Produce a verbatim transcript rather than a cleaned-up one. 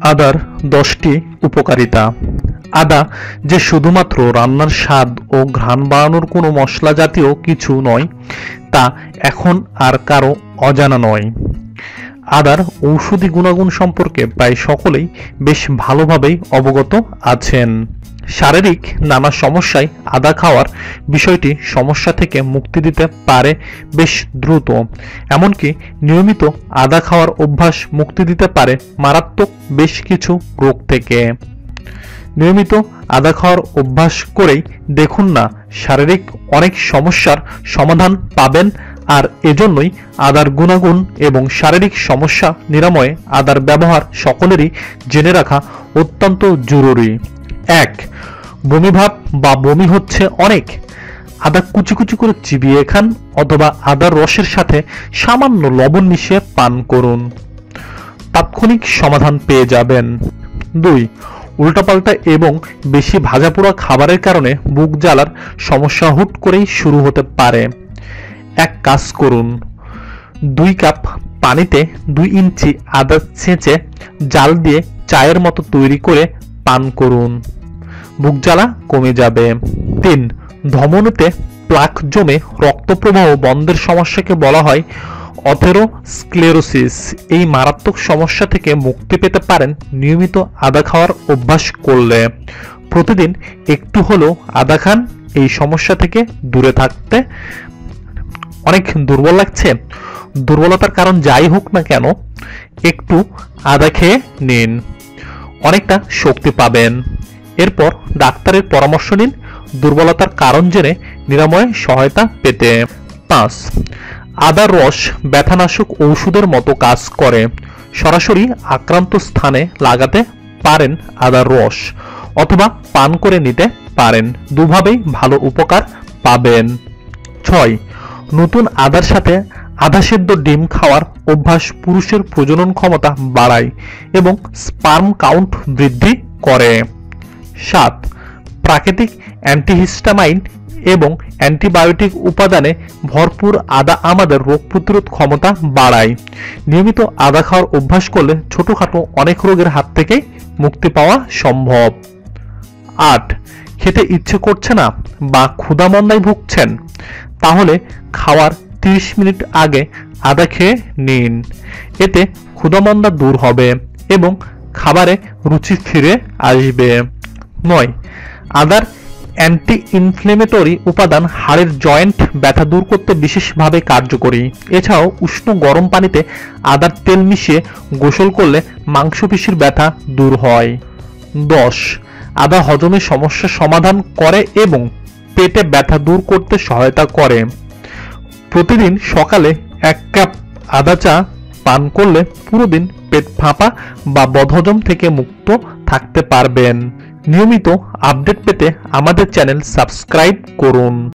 আদার দশটি উপকারিতা। আদা যে শুধুমাত্র রান্নার স্বাদ ও ঘ্রাণ বাড়ানোর কোনো মশলা জাতীয় কিছু নয়, তা এখন আর কারো অজানা নয়। আদার ঔষধি গুণাগুণ সম্পর্কে প্রায় সকলেই বেশ ভালোভাবেই অবগত আছেন। শারীরিক নানা সমস্যায় আদা খাওয়ার বিষয়টি সমস্যা থেকে মুক্তি দিতে পারে বেশ দ্রুত। এমনকি নিয়মিত আদা খাওয়ার অভ্যাস মুক্তি দিতে পারে মারাত্মক বেশ কিছু রোগ থেকে। নিয়মিত আদা খাওয়ার অভ্যাস করেই দেখুন না, শারীরিক অনেক সমস্যার সমাধান পাবেন। আর এজন্যই আদার গুণাগুণ এবং শারীরিক সমস্যা নিরাময়ে আদার ব্যবহার সকলেরই জেনে রাখা অত্যন্ত জরুরি। এক, বমিভাব বা বমি হচ্ছে অনেক, আদা কুচি কুচি করে চিবিয়ে খান অথবা আদার রসের সাথে সামান্য লবণ মিশিয়ে পান করুন, তাৎক্ষণিক সমাধান পেয়ে যাবেন। দুই, উল্টাপাল্টা এবং বেশি ভাজাপোড়া খাবারের কারণে বুক জ্বালার সমস্যা হুট করেই শুরু হতে পারে। এক কাজ করুন, দুই কাপ পানিতে দুই ইঞ্চি আদা ছেঁচে জাল দিয়ে চায়ের মতো তৈরি করে পান করুন, বুক জ্বালা কমে যাবে। তিন, ধমনীতে প্লাক জমে রক্ত প্রবাহ বন্ধের সমস্যাকে বলা হয় অথেরোস্ক্লেরোসিস। এই মারাত্মক সমস্যা থেকে মুক্তি পেতে পারেন নিয়মিত আদা খাওয়ার অভ্যাস করলে। প্রতিদিন একটু হলেও আদা খান এই সমস্যা থেকে দূরে থাকতে। অনেক দুর্বল লাগছে, দুর্বলতার কারণ যাই হোক না কেন, একটু আদা খেয়ে নিন, অনেকটা শক্তি পাবেন। এরপর ডাক্তারের পরামর্শ নিন দুর্বলতার কারণ জেনে নিরাময়ে সহায়তা পেতে। পাঁচ, আদার রস ব্যথানাশক ঔষধের মতো কাজ করে। সরাসরি আক্রান্ত স্থানে লাগাতে পারেন আদার রস, অথবা পান করে নিতে পারেন, দুভাবেই ভালো উপকার পাবেন। ছয়, নতুন আদার সাথে আধা সেদ্ধ ডিম খাওয়ার অভ্যাস পুরুষের প্রজনন ক্ষমতা বাড়ায় এবং স্পার্ম কাউন্ট বৃদ্ধি করে। সাত, প্রাকৃতিক অ্যান্টিহিস্টামাইন এবং অ্যান্টিবায়োটিক উপাদানে ভরপুর আদা আমাদের রোগ প্রতিরোধ ক্ষমতা বাড়ায়। নিয়মিত আদা খাওয়ার অভ্যাস করলে ছোটখাটো অনেক রোগের হাত থেকে মুক্তি পাওয়া সম্ভব। আট, খেতে ইচ্ছে করছে না বা ক্ষুধামন্দায় ভুগছেন, তাহলে খাওয়ার তিরিশ মিনিট আগে আদা খেয়ে নিন, এতে ক্ষুধামন্দা দূর হবে এবং খাবারে রুচি ফিরে আসবে। নয়, আদার অ্যান্টি ইনফ্লেমেটরি উপাদান হাড়ের জয়েন্ট ব্যথা দূর করতে বিশেষভাবে কার্যকরী। এছাড়াও উষ্ণ গরম পানিতে আদার তেল মিশিয়ে গোসল করলে মাংসপেশির ব্যথা দূর হয়। দশ, আদা হজমের সমস্যার সমাধান করে এবং পেটে ব্যথা দূর করতে সহায়তা করে। প্রতিদিন সকালে এক কাপ আদা চা পান করলে পুরো দিন পেট ফাঁপা বা বদহজম থেকে মুক্ত থাকতে পারবেন। নিয়মিত আপডেট পেতে আমাদের চ্যানেল সাবস্ক্রাইব করুন।